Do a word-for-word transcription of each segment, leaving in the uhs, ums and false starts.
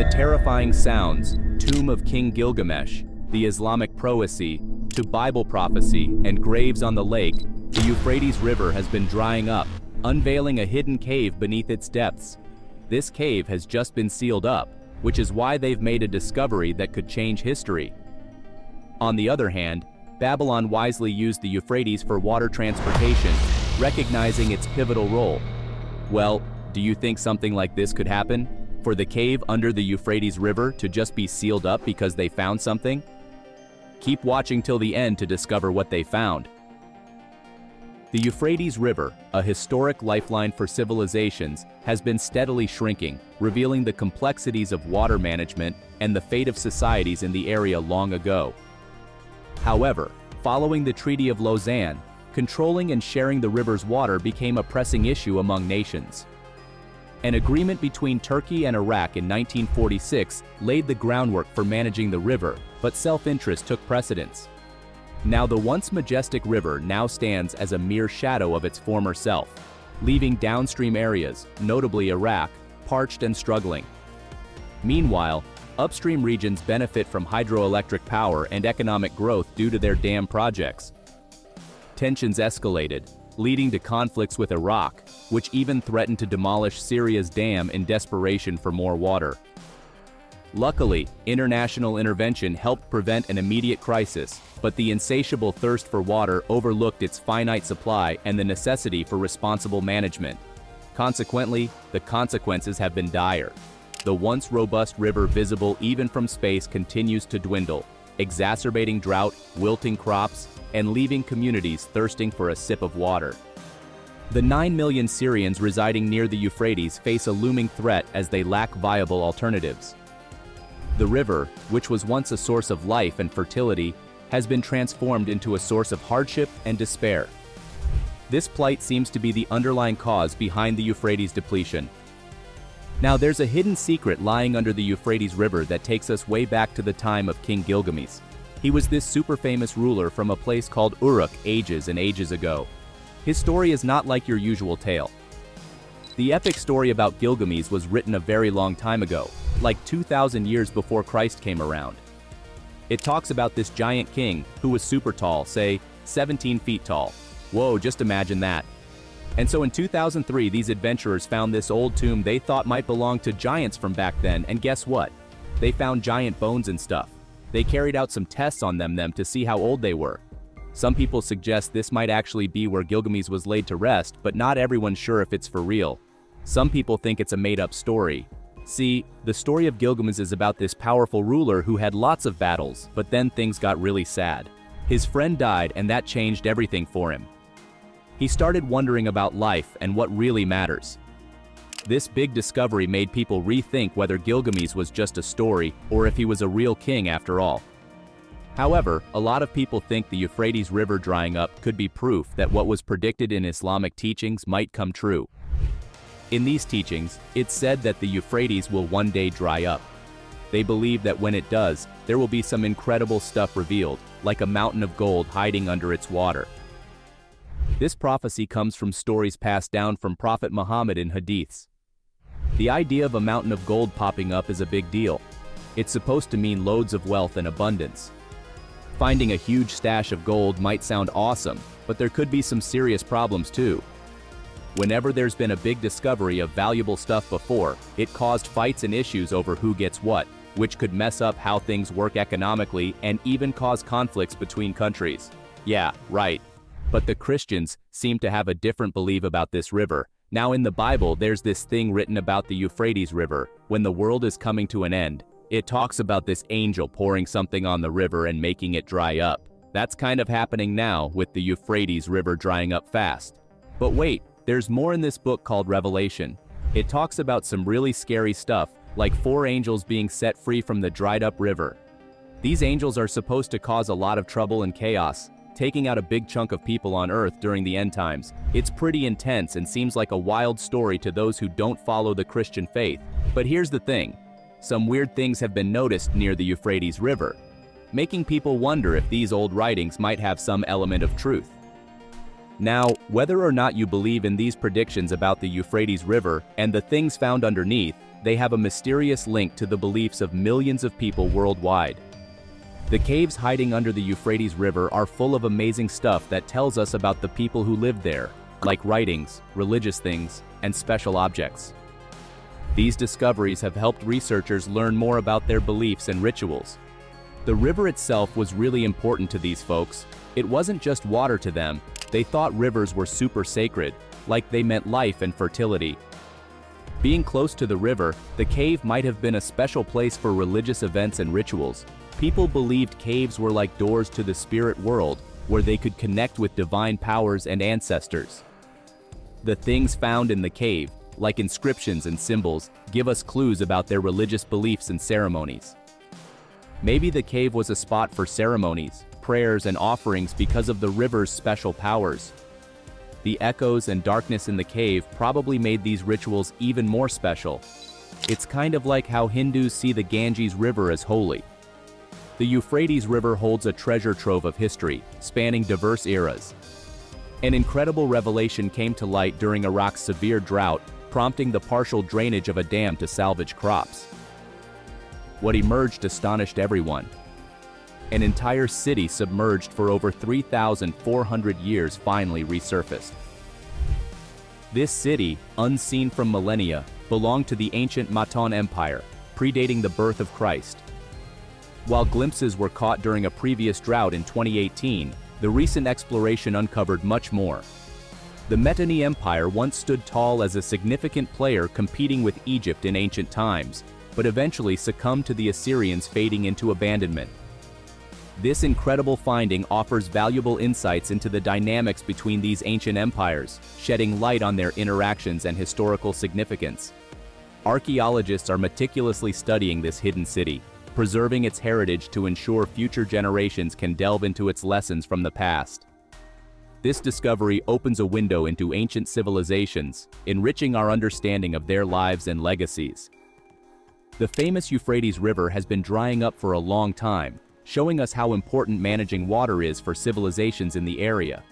the terrifying sounds, tomb of King Gilgamesh, the Islamic prohecy, to Bible prophecy and graves on the lake, the Euphrates River has been drying up, unveiling a hidden cave beneath its depths. This cave has just been sealed up, which is why they've made a discovery that could change history. On the other hand, Babylon wisely used the Euphrates for water transportation, recognizing its pivotal role. Well, do you think something like this could happen? For the cave under the Euphrates River to just be sealed up because they found something? Keep watching till the end to discover what they found. The Euphrates River, a historic lifeline for civilizations, has been steadily shrinking, revealing the complexities of water management and the fate of societies in the area long ago. However, following the Treaty of Lausanne, controlling and sharing the river's water became a pressing issue among nations. An agreement between Turkey and Iraq in nineteen forty-six laid the groundwork for managing the river, but self-interest took precedence. Now the once majestic river now stands as a mere shadow of its former self, leaving downstream areas, notably Iraq, parched and struggling. Meanwhile, upstream regions benefit from hydroelectric power and economic growth due to their dam projects. Tensions escalated, leading to conflicts with Iraq, which even threatened to demolish Syria's dam in desperation for more water. Luckily, international intervention helped prevent an immediate crisis, but the insatiable thirst for water overlooked its finite supply and the necessity for responsible management. Consequently, the consequences have been dire. The once robust river visible even from space continues to dwindle, exacerbating drought, wilting crops, and leaving communities thirsting for a sip of water. The nine million Syrians residing near the Euphrates face a looming threat as they lack viable alternatives. The river, which was once a source of life and fertility, has been transformed into a source of hardship and despair. This plight seems to be the underlying cause behind the Euphrates depletion. Now there's a hidden secret lying under the Euphrates River that takes us way back to the time of King Gilgamesh. He was this super famous ruler from a place called Uruk ages and ages ago. His story is not like your usual tale. The epic story about Gilgamesh was written a very long time ago, like two thousand years before Christ came around. It talks about this giant king who was super tall, say seventeen feet tall. Whoa, just imagine that. And so in two thousand three, these adventurers found this old tomb they thought might belong to giants from back then, and guess what? They found giant bones and stuff. They carried out some tests on them, them to see how old they were. Some people suggest this might actually be where Gilgamesh was laid to rest, but not everyone's sure if it's for real. Some people think it's a made-up story. See, the story of Gilgamesh is about this powerful ruler who had lots of battles, but then things got really sad. His friend died and that changed everything for him. He started wondering about life and what really matters. This big discovery made people rethink whether Gilgamesh was just a story or if he was a real king after all. However, a lot of people think the Euphrates River drying up could be proof that what was predicted in Islamic teachings might come true. In these teachings, it's said that the Euphrates will one day dry up. They believe that when it does, there will be some incredible stuff revealed, like a mountain of gold hiding under its water. This prophecy comes from stories passed down from Prophet Muhammad in hadiths. The idea of a mountain of gold popping up is a big deal. It's supposed to mean loads of wealth and abundance. Finding a huge stash of gold might sound awesome, but there could be some serious problems too. Whenever there's been a big discovery of valuable stuff before, it caused fights and issues over who gets what, which could mess up how things work economically and even cause conflicts between countries. Yeah, right. But the Christians seem to have a different belief about this river. Now in the Bible, there's this thing written about the Euphrates River. When the world is coming to an end, it talks about this angel pouring something on the river and making it dry up. That's kind of happening now with the Euphrates River drying up fast. But wait, there's more in this book called Revelation. It talks about some really scary stuff, like four angels being set free from the dried up river. These angels are supposed to cause a lot of trouble and chaos, taking out a big chunk of people on Earth during the end times. It's pretty intense and seems like a wild story to those who don't follow the Christian faith. But here's the thing. Some weird things have been noticed near the Euphrates River, making people wonder if these old writings might have some element of truth. Now, whether or not you believe in these predictions about the Euphrates River and the things found underneath, they have a mysterious link to the beliefs of millions of people worldwide. The caves hiding under the Euphrates River are full of amazing stuff that tells us about the people who lived there, like writings, religious things, and special objects. These discoveries have helped researchers learn more about their beliefs and rituals. The river itself was really important to these folks. It wasn't just water to them, they thought rivers were super sacred, like they meant life and fertility. Being close to the river, the cave might have been a special place for religious events and rituals. People believed caves were like doors to the spirit world, where they could connect with divine powers and ancestors. The things found in the cave, like inscriptions and symbols, give us clues about their religious beliefs and ceremonies. Maybe the cave was a spot for ceremonies, prayers, and offerings because of the river's special powers. The echoes and darkness in the cave probably made these rituals even more special. It's kind of like how Hindus see the Ganges River as holy. The Euphrates River holds a treasure trove of history, spanning diverse eras. An incredible revelation came to light during Iraq's severe drought, prompting the partial drainage of a dam to salvage crops. What emerged astonished everyone. An entire city submerged for over three thousand four hundred years finally resurfaced. This city, unseen from millennia, belonged to the ancient Matan Empire, predating the birth of Christ. While glimpses were caught during a previous drought in twenty eighteen, the recent exploration uncovered much more. The Mitanni Empire once stood tall as a significant player competing with Egypt in ancient times, but eventually succumbed to the Assyrians fading into abandonment. This incredible finding offers valuable insights into the dynamics between these ancient empires, shedding light on their interactions and historical significance. Archaeologists are meticulously studying this hidden city, preserving its heritage to ensure future generations can delve into its lessons from the past. This discovery opens a window into ancient civilizations, enriching our understanding of their lives and legacies. The famous Euphrates River has been drying up for a long time, showing us how important managing water is for civilizations in the area.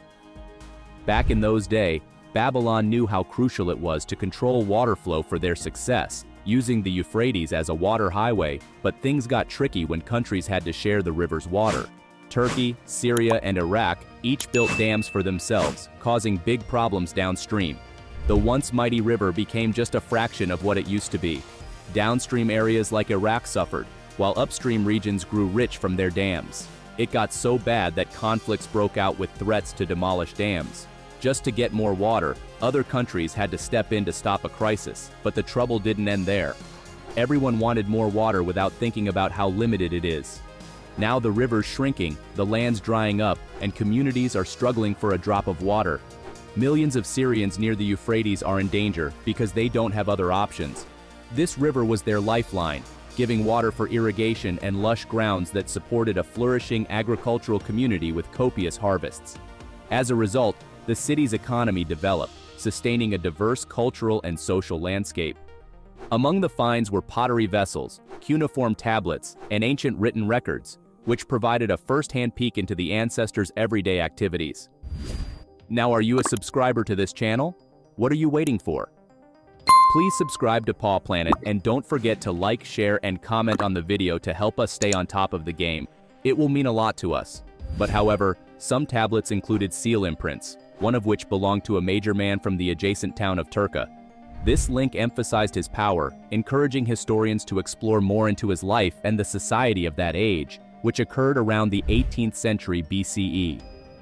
Back in those days, Babylon knew how crucial it was to control water flow for their success, using the Euphrates as a water highway, but things got tricky when countries had to share the river's water. Turkey, Syria, and Iraq each built dams for themselves, causing big problems downstream. The once mighty river became just a fraction of what it used to be. Downstream areas like Iraq suffered, while upstream regions grew rich from their dams. It got so bad that conflicts broke out with threats to demolish dams. Just to get more water, other countries had to step in to stop a crisis, but the trouble didn't end there. Everyone wanted more water without thinking about how limited it is. Now the river's shrinking, the land's drying up, and communities are struggling for a drop of water. Millions of Syrians near the Euphrates are in danger because they don't have other options. This river was their lifeline, giving water for irrigation and lush grounds that supported a flourishing agricultural community with copious harvests. As a result, the city's economy developed, sustaining a diverse cultural and social landscape. Among the finds were pottery vessels, cuneiform tablets, and ancient written records, which provided a first-hand peek into the ancestors' everyday activities. Now, are you a subscriber to this channel? What are you waiting for? Please subscribe to Paw Planet and don't forget to like, share, and comment on the video to help us stay on top of the game. It will mean a lot to us. But however, some tablets included seal imprints, one of which belonged to a major man from the adjacent town of Turka. This link emphasized his power, encouraging historians to explore more into his life and the society of that age, which occurred around the eighteenth century B C E.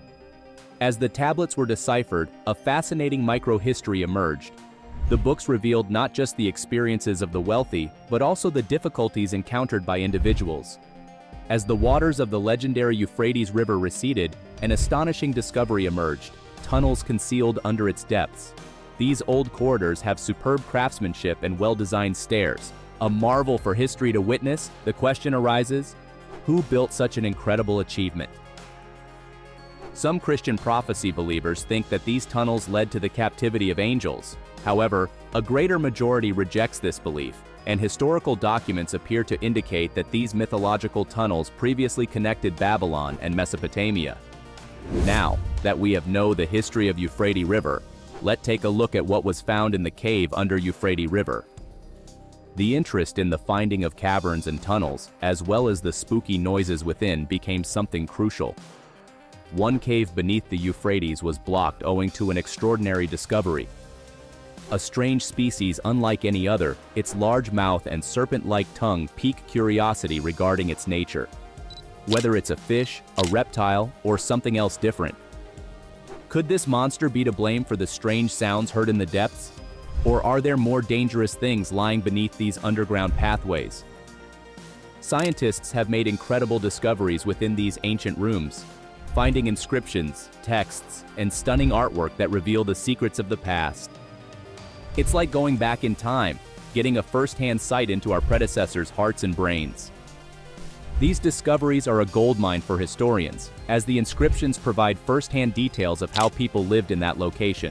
As the tablets were deciphered, a fascinating microhistory emerged. The books revealed not just the experiences of the wealthy, but also the difficulties encountered by individuals. As the waters of the legendary Euphrates River receded, an astonishing discovery emerged: tunnels concealed under its depths. These old corridors have superb craftsmanship and well-designed stairs. A marvel for history to witness. The question arises, who built such an incredible achievement? Some Christian prophecy believers think that these tunnels led to the captivity of angels. However, a greater majority rejects this belief, and historical documents appear to indicate that these mythological tunnels previously connected Babylon and Mesopotamia. Now that we have know the history of Euphrates River, let's take a look at what was found in the cave under Euphrates River. The interest in the finding of caverns and tunnels, as well as the spooky noises within, became something crucial. One cave beneath the Euphrates was blocked owing to an extraordinary discovery. A strange species unlike any other, its large mouth and serpent-like tongue pique curiosity regarding its nature. Whether it's a fish, a reptile, or something else different. Could this monster be to blame for the strange sounds heard in the depths? Or are there more dangerous things lying beneath these underground pathways? Scientists have made incredible discoveries within these ancient rooms, finding inscriptions, texts, and stunning artwork that reveal the secrets of the past. It's like going back in time, getting a first-hand sight into our predecessors' hearts and brains. These discoveries are a goldmine for historians, as the inscriptions provide first-hand details of how people lived in that location.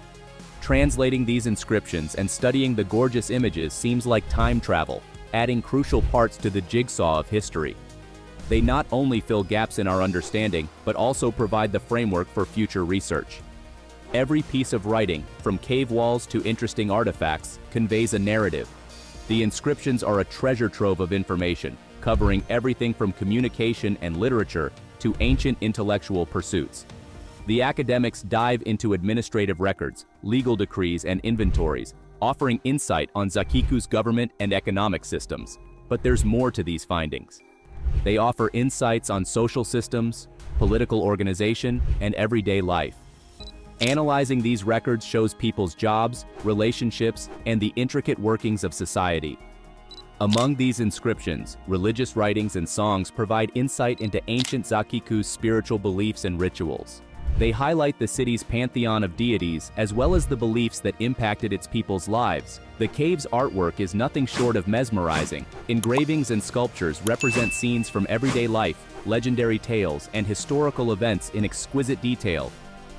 Translating these inscriptions and studying the gorgeous images seems like time travel, adding crucial parts to the jigsaw of history. They not only fill gaps in our understanding, but also provide the framework for future research. Every piece of writing, from cave walls to interesting artifacts, conveys a narrative. The inscriptions are a treasure trove of information, covering everything from communication and literature to ancient intellectual pursuits. The academics dive into administrative records, legal decrees, and inventories, offering insight on Zakiku's government and economic systems. But there's more to these findings. They offer insights on social systems, political organization, and everyday life. Analyzing these records shows people's jobs, relationships, and the intricate workings of society. Among these inscriptions, religious writings and songs provide insight into ancient Zakiku's spiritual beliefs and rituals. They highlight the city's pantheon of deities as well as the beliefs that impacted its people's lives. The cave's artwork is nothing short of mesmerizing. Engravings and sculptures represent scenes from everyday life, legendary tales, and historical events in exquisite detail.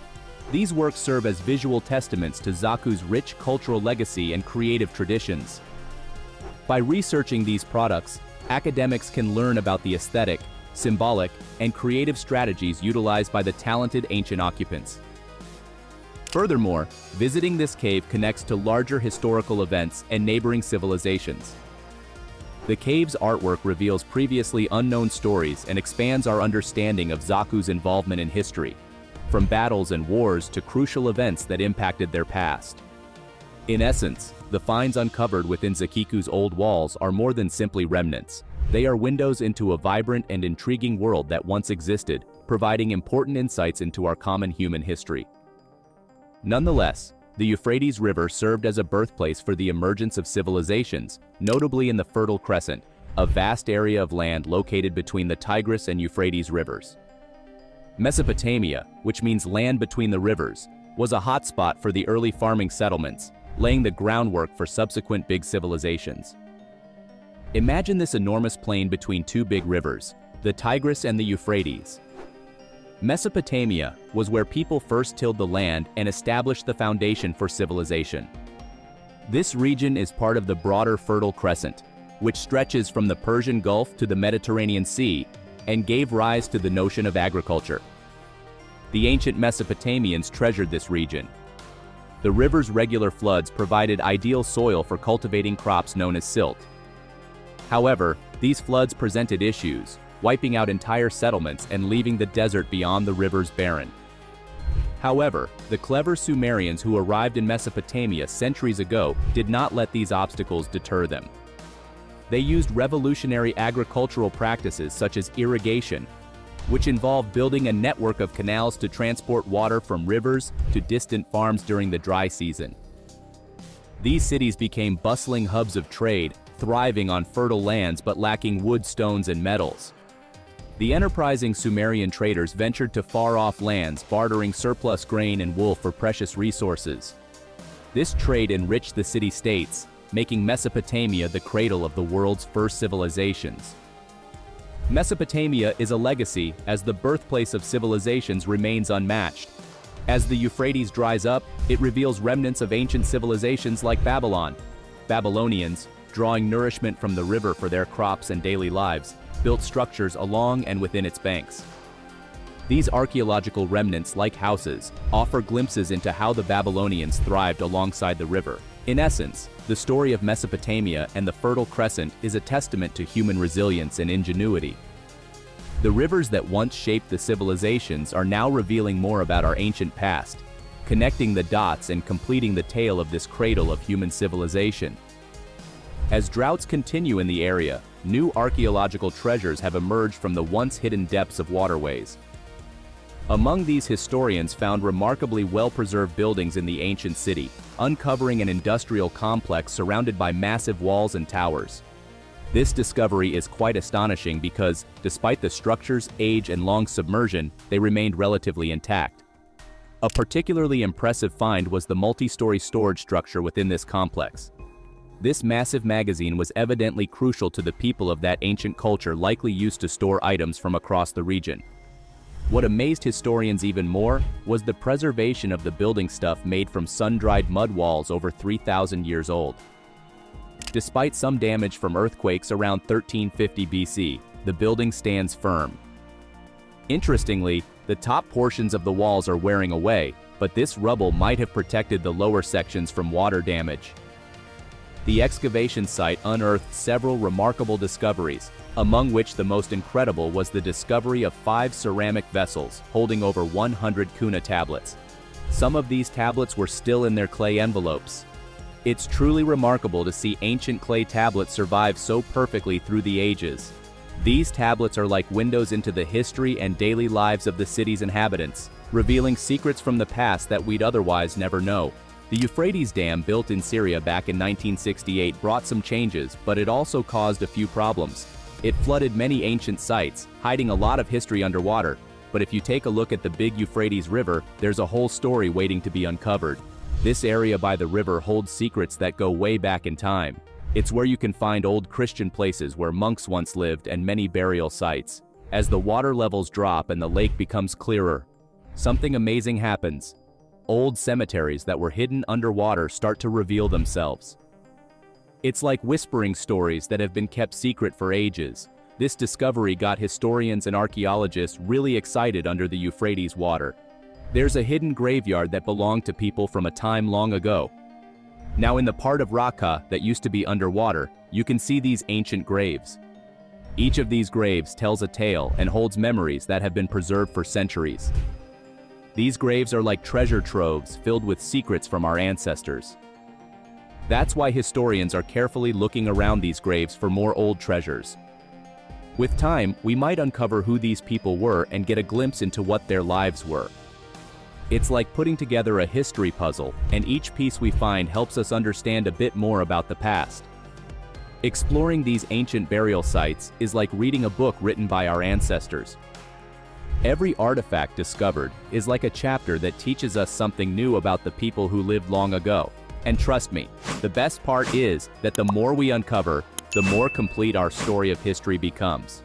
These works serve as visual testaments to Zaku's rich cultural legacy and creative traditions. By researching these products, academics can learn about the aesthetic, symbolic, and creative strategies utilized by the talented ancient occupants. Furthermore, visiting this cave connects to larger historical events and neighboring civilizations. The cave's artwork reveals previously unknown stories and expands our understanding of Zaku's involvement in history, from battles and wars to crucial events that impacted their past. In essence, the finds uncovered within Zakiku's old walls are more than simply remnants. They are windows into a vibrant and intriguing world that once existed, providing important insights into our common human history. Nonetheless, the Euphrates River served as a birthplace for the emergence of civilizations, notably in the Fertile Crescent, a vast area of land located between the Tigris and Euphrates rivers. Mesopotamia, which means land between the rivers, was a hotspot for the early farming settlements, laying the groundwork for subsequent big civilizations. Imagine this enormous plain between two big rivers, the Tigris and the Euphrates. Mesopotamia was where people first tilled the land and established the foundation for civilization. This region is part of the broader Fertile Crescent, which stretches from the Persian Gulf to the Mediterranean Sea and gave rise to the notion of agriculture. The ancient Mesopotamians treasured this region. The river's regular floods provided ideal soil for cultivating crops known as silt. However, these floods presented issues, wiping out entire settlements and leaving the desert beyond the rivers barren. However, the clever Sumerians who arrived in Mesopotamia centuries ago did not let these obstacles deter them. They used revolutionary agricultural practices such as irrigation, which involved building a network of canals to transport water from rivers to distant farms during the dry season. These cities became bustling hubs of trade, thriving on fertile lands but lacking wood, stones, and metals. The enterprising Sumerian traders ventured to far-off lands, bartering surplus grain and wool for precious resources. This trade enriched the city-states, making Mesopotamia the cradle of the world's first civilizations. Mesopotamia is a legacy, as the birthplace of civilizations remains unmatched. As the Euphrates dries up, it reveals remnants of ancient civilizations like Babylon. Babylonians, drawing nourishment from the river for their crops and daily lives, built structures along and within its banks. These archaeological remnants, like houses, offer glimpses into how the Babylonians thrived alongside the river, In essence, the story of Mesopotamia and the Fertile Crescent is a testament to human resilience and ingenuity. The rivers that once shaped the civilizations are now revealing more about our ancient past, connecting the dots and completing the tale of this cradle of human civilization. As droughts continue in the area, new archaeological treasures have emerged from the once hidden depths of waterways. Among these, historians found remarkably well-preserved buildings in the ancient city, uncovering an industrial complex surrounded by massive walls and towers. This discovery is quite astonishing because, despite the structure's age and long submersion, they remained relatively intact. A particularly impressive find was the multi-story storage structure within this complex. This massive magazine was evidently crucial to the people of that ancient culture, likely used to store items from across the region. What amazed historians even more was the preservation of the building stuff made from sun-dried mud walls over three thousand years old. Despite some damage from earthquakes around thirteen fifty B C, the building stands firm. Interestingly, the top portions of the walls are wearing away, but this rubble might have protected the lower sections from water damage. The excavation site unearthed several remarkable discoveries, among which the most incredible was the discovery of five ceramic vessels holding over one hundred kuna tablets. Some of these tablets were still in their clay envelopes. It's truly remarkable to see ancient clay tablets survive so perfectly through the ages. These tablets are like windows into the history and daily lives of the city's inhabitants, revealing secrets from the past that we'd otherwise never know. The Euphrates Dam, built in Syria back in nineteen sixty-eight, brought some changes, but it also caused a few problems. It flooded many ancient sites, hiding a lot of history underwater. But if you take a look at the big Euphrates River, there's a whole story waiting to be uncovered. This area by the river holds secrets that go way back in time. It's where you can find old Christian places where monks once lived and many burial sites. As the water levels drop and the lake becomes clearer, something amazing happens. Old cemeteries that were hidden underwater start to reveal themselves. It's like whispering stories that have been kept secret for ages. This discovery got historians and archaeologists really excited under the Euphrates water. There's a hidden graveyard that belonged to people from a time long ago. Now, in the part of Raqqa that used to be underwater, you can see these ancient graves. Each of these graves tells a tale and holds memories that have been preserved for centuries. These graves are like treasure troves filled with secrets from our ancestors. That's why historians are carefully looking around these graves for more old treasures. With time, we might uncover who these people were and get a glimpse into what their lives were. It's like putting together a history puzzle, and each piece we find helps us understand a bit more about the past. Exploring these ancient burial sites is like reading a book written by our ancestors. Every artifact discovered is like a chapter that teaches us something new about the people who lived long ago. And trust me, the best part is that the more we uncover, the more complete our story of history becomes.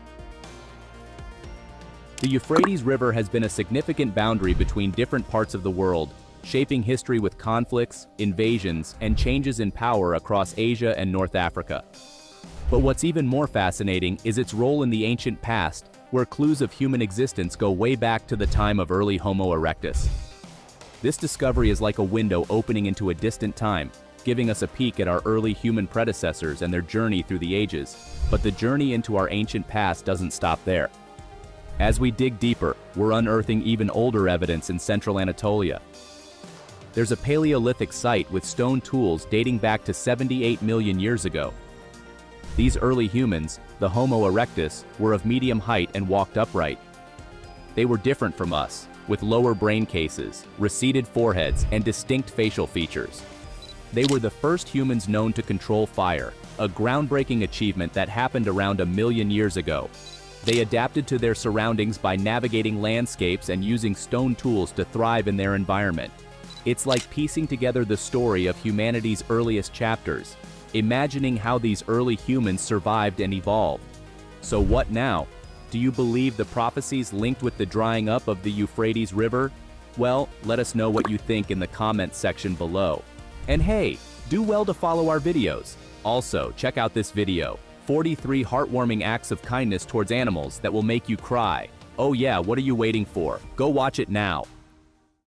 The Euphrates River has been a significant boundary between different parts of the world, shaping history with conflicts, invasions, and changes in power across Asia and North Africa. But what's even more fascinating is its role in the ancient past, where clues of human existence go way back to the time of early Homo erectus. This discovery is like a window opening into a distant time, giving us a peek at our early human predecessors and their journey through the ages. But the journey into our ancient past doesn't stop there. As we dig deeper, we're unearthing even older evidence in central Anatolia. There's a Paleolithic site with stone tools dating back to seventy-eight million years ago. These early humans, the Homo erectus, were of medium height and walked upright. They were different from us, with lower brain cases, receded foreheads, and distinct facial features. They were the first humans known to control fire, a groundbreaking achievement that happened around a million years ago. They adapted to their surroundings by navigating landscapes and using stone tools to thrive in their environment. It's like piecing together the story of humanity's earliest chapters, imagining how these early humans survived and evolved. So what now? Do you believe the prophecies linked with the drying up of the Euphrates River? Well, let us know what you think in the comments section below. And hey, do well to follow our videos. Also, check out this video, forty-three heartwarming acts of kindness towards animals that will make you cry. Oh yeah, what are you waiting for? Go watch it now.